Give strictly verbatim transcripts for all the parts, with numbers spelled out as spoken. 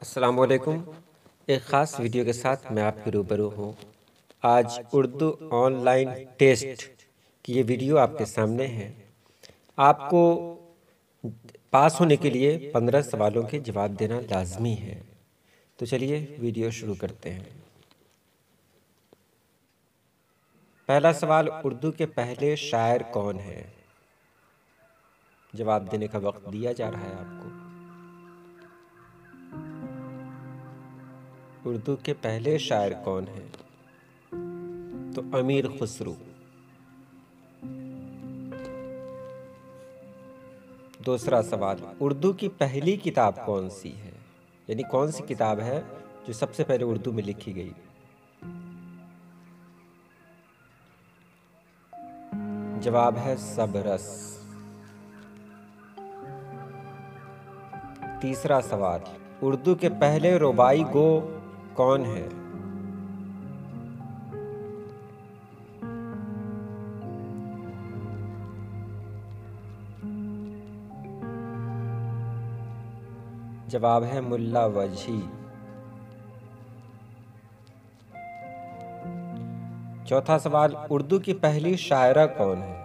अस्सलाम वालेकुम। एक ख़ास वीडियो के साथ मैं आपके रूबरू हूँ। आज उर्दू ऑनलाइन टेस्ट की ये वीडियो आपके सामने है। आपको पास होने के लिए पंद्रह सवालों के जवाब देना लाजमी है। तो चलिए वीडियो शुरू करते हैं। पहला सवाल, उर्दू के पहले शायर कौन है? जवाब देने का वक्त दिया जा रहा है आपको। उर्दू के पहले शायर कौन हैं? तो अमीर खुसरो। दूसरा सवाल, उर्दू की पहली किताब कौन सी है? यानी कौन सी किताब है जो सबसे पहले उर्दू में लिखी गई? जवाब है सबरस। तीसरा सवाल, उर्दू के पहले रुबाई गो कौन है? जवाब है मुल्ला वजही। चौथा सवाल, उर्दू की पहली शायरा कौन है?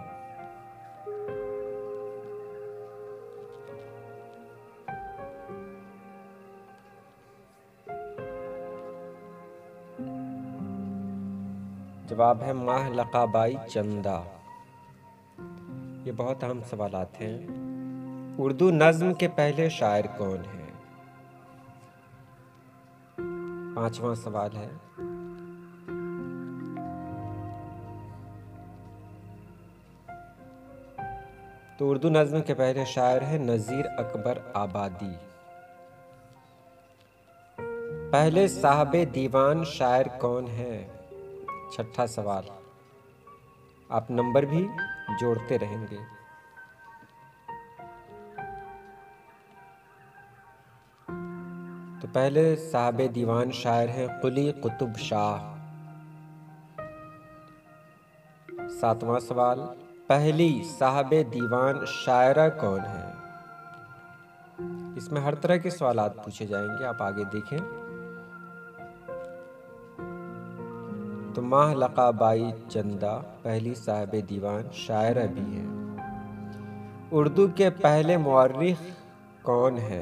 जवाब है माह लकाबाई चंदा। ये बहुत अहम सवालात हैं। उर्दू नज्म के पहले शायर कौन है? पांचवा सवाल है, तो उर्दू नज्म के पहले शायर है नज़ीर अकबर आबादी। पहले साहबे दीवान शायर कौन है? छठा सवाल, आप नंबर भी जोड़ते रहेंगे। तो पहले साहबे दीवान शायर हैं कुली कुतुब शाह। सातवां सवाल, पहली साहबे दीवान शायरा कौन है? इसमें हर तरह के सवालात पूछे जाएंगे, आप आगे देखें। तो माह लकाबाई चंदा पहली साहबे दीवान शायरा भी है। उर्दू के पहले मुअर्रिख कौन है?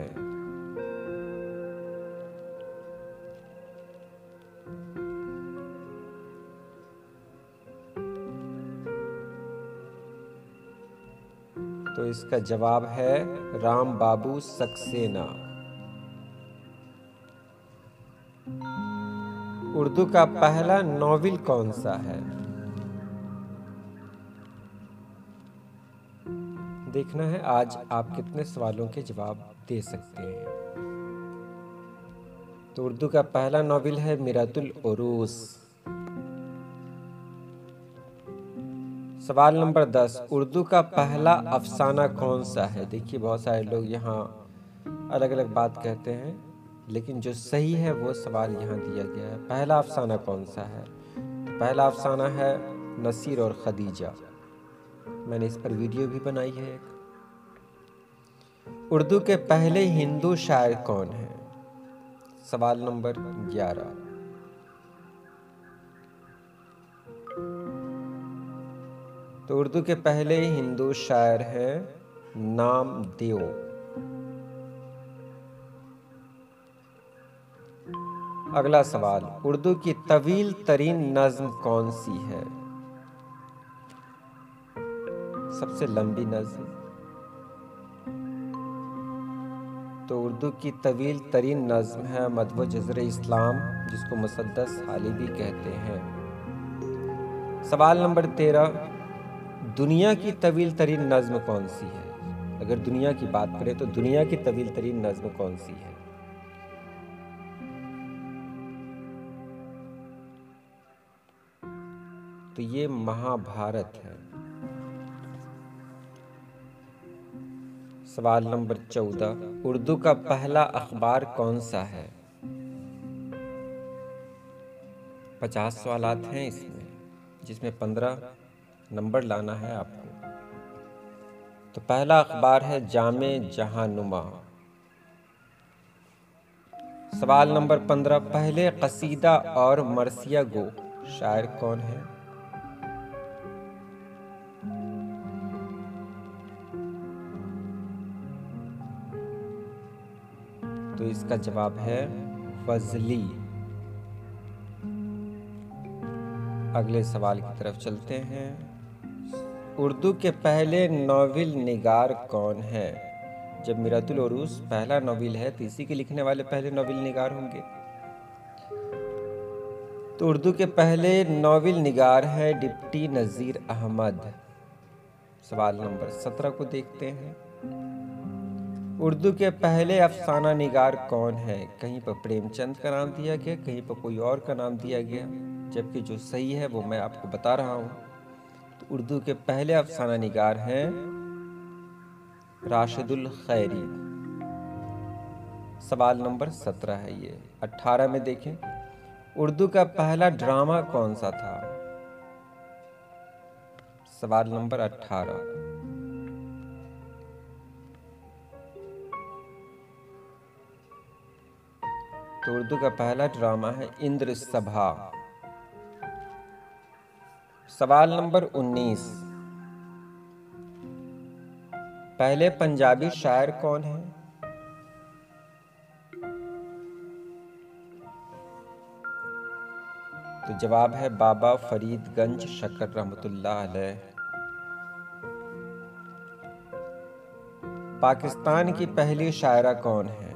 तो इसका जवाब है राम बाबू सक्सेना। उर्दू का पहला नॉवेल कौन सा है? देखना है आज आप कितने सवालों के जवाब दे सकते हैं। तो उर्दू का पहला नॉवेल है मिरातुल उरूस। सवाल नंबर दस, उर्दू का पहला अफसाना कौन सा है? देखिए बहुत सारे लोग यहाँ अलग अलग बात कहते हैं, लेकिन जो सही है वो सवाल यहाँ दिया गया है। पहला अफसाना कौन सा है? तो पहला अफसाना है नसीर और खदीजा। मैंने इस पर वीडियो भी बनाई है एक। उर्दू के पहले हिंदू शायर कौन है? सवाल नंबर ग्यारह। तो उर्दू के पहले हिंदू शायर हैं नामदेव। अगला सवाल, उर्दू की तवील तरीन नज्म कौन सी है? सबसे लंबी नज्म। तो उर्दू की तवील तरीन नज्म है मदह जज़र इस्लाम, जिसको मुसद्दस हाली भी कहते हैं। सवाल नंबर तेरह, दुनिया की तवील तरीन नज्म कौन सी है? अगर दुनिया की बात करें तो दुनिया की तवील तरीन नज्म कौन सी है? तो ये महाभारत है। सवाल नंबर चौदह, उर्दू का पहला अखबार कौन सा है? पचास सवालात हैं इसमें, जिसमें पंद्रह नंबर लाना है आपको। तो पहला अखबार है जामे जहानुमा। सवाल नंबर पंद्रह, पहले कसीदा और मरसिया गो शायर कौन है? तो इसका जवाब है फजली। अगले सवाल की तरफ चलते हैं। उर्दू के पहले नॉवेल निगार कौन है? जब मिरातुल उरूस पहला नॉवेल है तो इसी के लिखने वाले पहले नॉवेल निगार होंगे। तो उर्दू के पहले नॉवेल निगार है डिप्टी नज़ीर अहमद। सवाल नंबर सत्रह को देखते हैं। उर्दू के पहले अफसाना निगार कौन है? कहीं पर प्रेमचंद का नाम दिया गया, कहीं पर कोई और का नाम दिया गया, जबकि जो सही है वो मैं आपको बता रहा हूँ। तो उर्दू के पहले अफसाना निगार हैं राशिदुल खैरी। सवाल नंबर सत्रह है ये। अठारह में देखें, उर्दू का पहला ड्रामा कौन सा था? सवाल नंबर अठारह। तो उर्दू का पहला ड्रामा है इंद्र सभा। सवाल नंबर उन्नीस, पहले पंजाबी शायर कौन है? तो जवाब है बाबा फरीदगंज शकर रहमतुल्लाह अलैह। पाकिस्तान की पहली शायरा कौन है?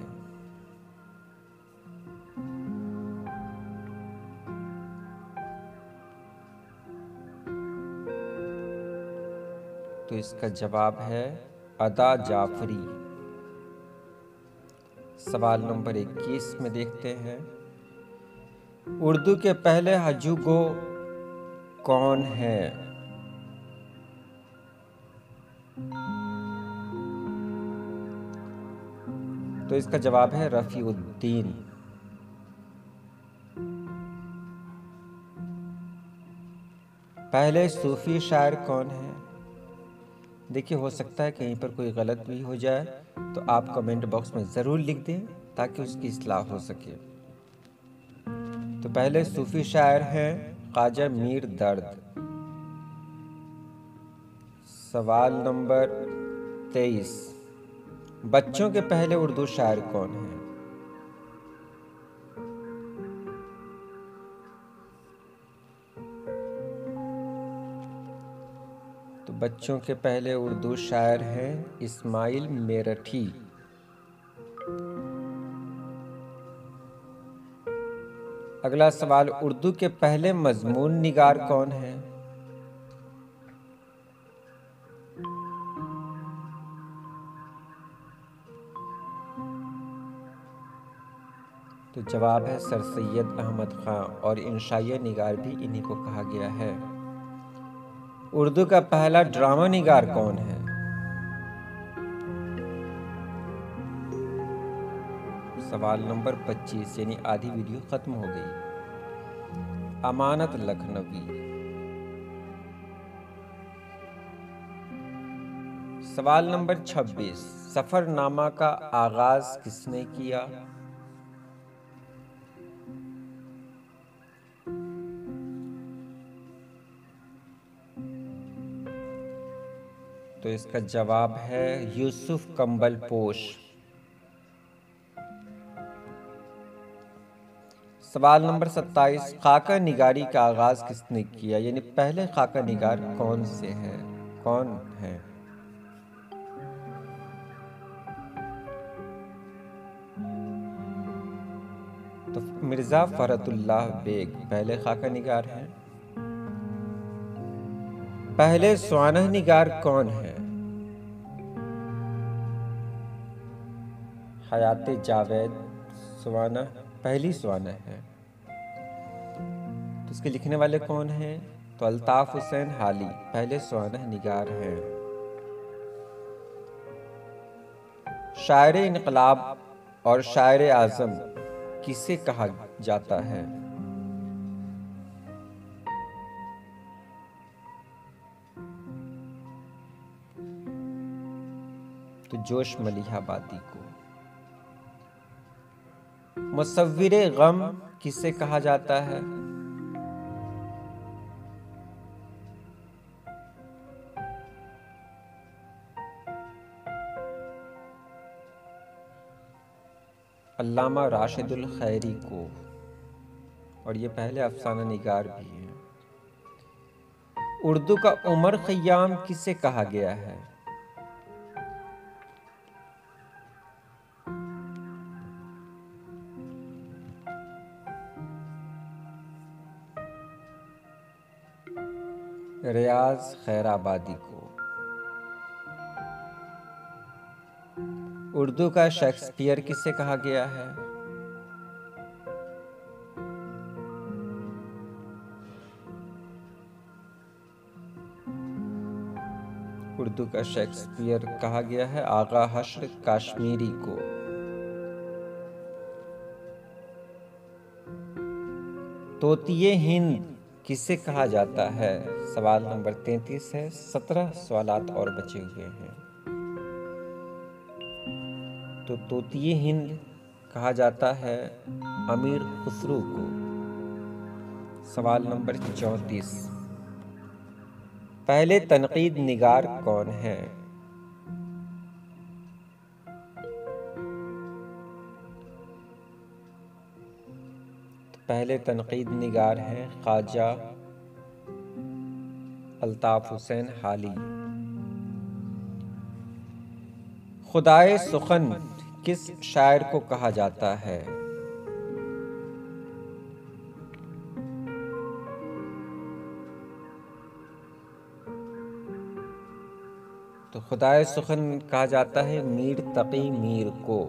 तो इसका जवाब है अदा जाफरी। सवाल नंबर इक्कीस में देखते हैं, उर्दू के पहले हजूगो कौन है? तो इसका जवाब है रफीउद्दीन। पहले सूफी शायर कौन है? देखिए, हो सकता है कहीं पर कोई गलत भी हो जाए, तो आप कमेंट बॉक्स में ज़रूर लिख दें ताकि उसकी इस्लाह हो सके। तो पहले सूफी शायर हैं ख्वाजा मीर दर्द। सवाल नंबर तेईस, बच्चों के पहले उर्दू शायर कौन हैं? तो बच्चों के पहले उर्दू शायर हैं इस्माइल मेरठी। अगला सवाल, उर्दू के पहले मजमून निगार कौन है? तो जवाब है सर सैयद अहमद खां, और इंशाइया निगार भी इन्हीं को कहा गया है। उर्दू का पहला ड्रामा निगार कौन है? सवाल नंबर पच्चीस, यानी आधी वीडियो खत्म हो गई। अमानत लखनवी। सवाल नंबर छब्बीस, सफरनामा का आगाज किसने किया? तो इसका जवाब है यूसुफ कंबल पोश। सवाल नंबर सत्ताईस, खाका निगारी का आगाज किसने किया? यानी पहले खाका निगार कौन से हैं, कौन है? तो मिर्जा फरतुल्लाह बेग पहले खाका निगार हैं। पहले स्वानह निगार कौन है? हयाते जावेद स्वानह पहली स्वानह है। तो इसके लिखने वाले कौन हैं? तो अल्ताफ हुसैन हाली पहले स्वानह निगार हैं। शायर इनकलाब और शायर आजम किसे कहा जाता है? तो जोश मलिहाबादी को। मुसव्विरे गम किसे कहा जाता है? अल्लामा राशिदुल खैरी को, और ये पहले अफसाना निगार भी हैं। उर्दू का उमर खय्याम किसे कहा गया है? रियाज खैराबादी को। उर्दू का शेक्सपियर किसे कहा गया है? उर्दू का शेक्सपियर कहा गया है आगा हश्र काश्मीरी को। तोतिए हिंद किसे कहा जाता है? सवाल नंबर तैंतीस है। सत्रह सवालात और बचे हुए हैं। तो तोतिए हिंद कहा जाता है अमीर खुसरू को। सवाल नंबर चौंतीस, पहले तनकीद निगार कौन है? तो पहले तनकीद निगार हैं ख्वाजा अल्ताफ हुसैन हाली। खुदाए सुखन किस शायर को कहा जाता है? तो खुदाए सुखन कहा जाता है मीर तकी मीर को।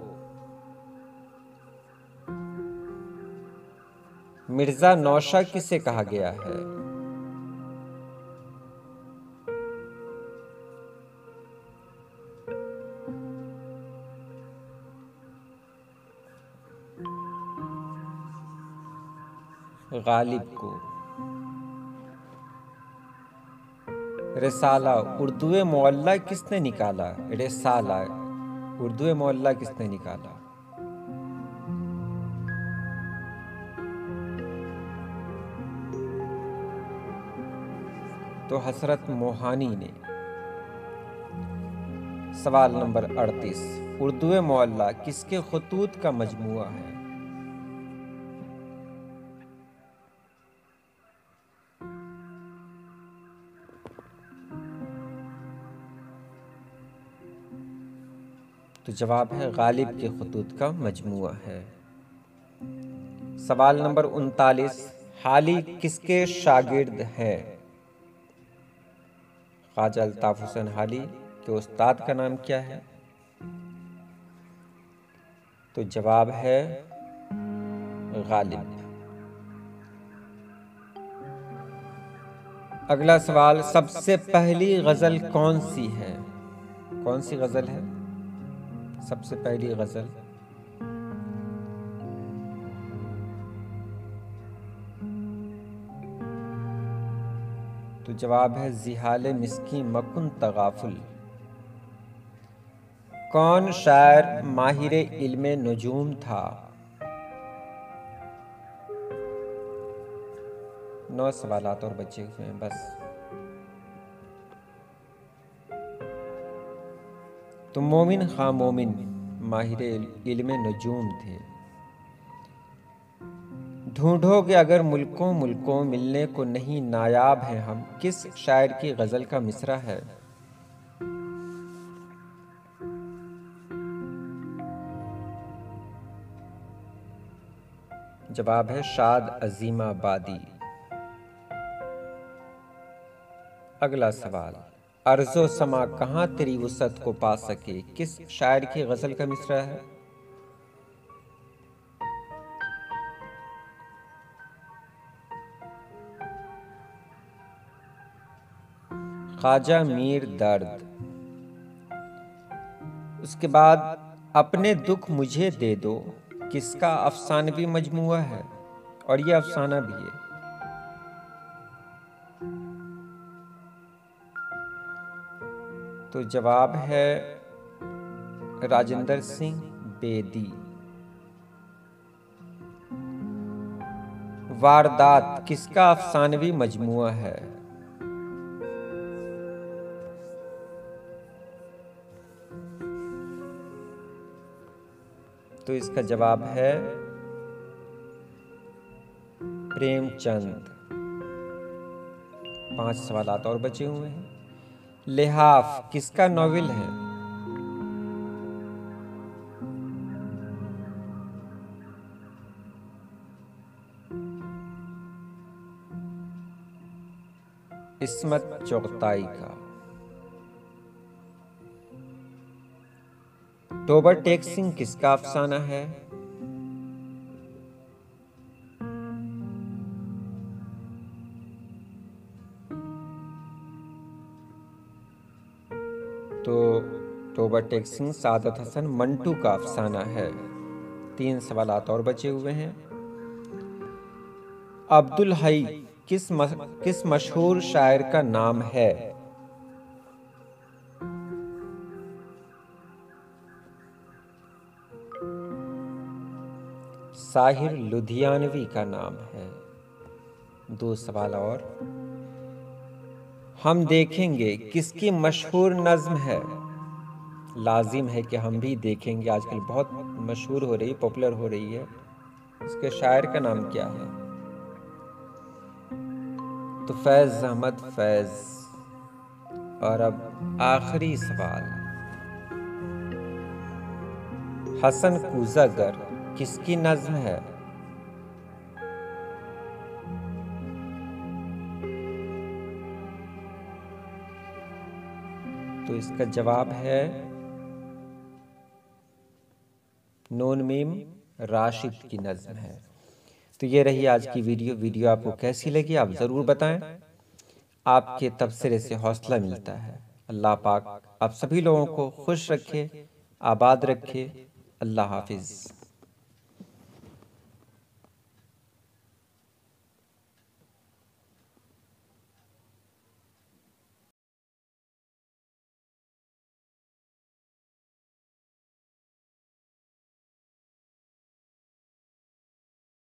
मिर्जा नौशा किसे कहा गया है? गालिब को। रिसाला उर्दू मोअल्ला किसने निकाला? रिसाला उर्दू मोअल्ला किसने निकाला? तो हसरत मोहानी ने। सवाल नंबर अड़तीस, उर्दू मोअल्ला किसके खुतूत का मजमुआ है? तो जवाब है गालिब के खुतूत का मजमुआ है। सवाल नंबर उनतालीस, हाली किसके शागिर्द हैं? ख्वाजा अल्ताफ हुसैन हाली के उस्ताद का नाम क्या है? तो जवाब है गालिब। अगला सवाल, सबसे पहली गजल कौन सी है? कौन सी गजल है सबसे पहली गजल? तो जवाब है जिहाले मिस्की मकुन तगाफुल। कौन शायर माहिर इल्मे नुजूम था? नौ सवालात और बचे हुए हैं बस। तो मोमिन खां मोमिन माहिर इल्मे नुजूम थे। ढूंढोगे अगर मुल्कों मुल्कों मिलने को नहीं नायाब हैं हम, किस शायर की गजल का मिसरा है? जवाब है शाद अजीमाबादी। अगला सवाल, अर्जो समा कहाँ तेरी वसअत को पा सके, किस शायर की गजल का मिसरा है? ख्वाजा मीर दर्द। उसके बाद अपने दुख मुझे दे दो किसका अफसानवी मजमुआ है, और यह अफसाना भी है। तो जवाब है राजेंद्र सिंह बेदी। वारदात किसका अफसानवी मजमुआ है? तो इसका जवाब है प्रेमचंद। पांच सवालात और बचे हुए हैं। लिहाफ किसका नॉवेल है? इस्मत चुगताई का। टोबर टेक सिंह किसका अफसाना है? तो टोबर टेक सिंह सादत हसन मंटू का अफसाना है। तीन सवालात और बचे हुए हैं। अब्दुल हई किस मश, किस मशहूर शायर का नाम है? साहिर लुधियानवी का नाम है। दो सवाल और। हम देखेंगे किसकी मशहूर नज्म है? लाजिम है कि हम भी देखेंगे, आजकल बहुत मशहूर हो रही, पॉपुलर हो रही है। इसके शायर का नाम क्या है? तो फैज अहमद फैज। और अब आखिरी सवाल, हसन कूज़ागर किसकी नज्म है? तो इसका जवाब है नून मीम राशिद की नज्म है। तो ये रही आज की वीडियो। वीडियो आपको कैसी लगी आप ज़रूर बताएं। आपके तबसरे से हौसला मिलता है। अल्लाह पाक आप सभी लोगों को खुश रखे, आबाद रखे। अल्लाह हाफिज़।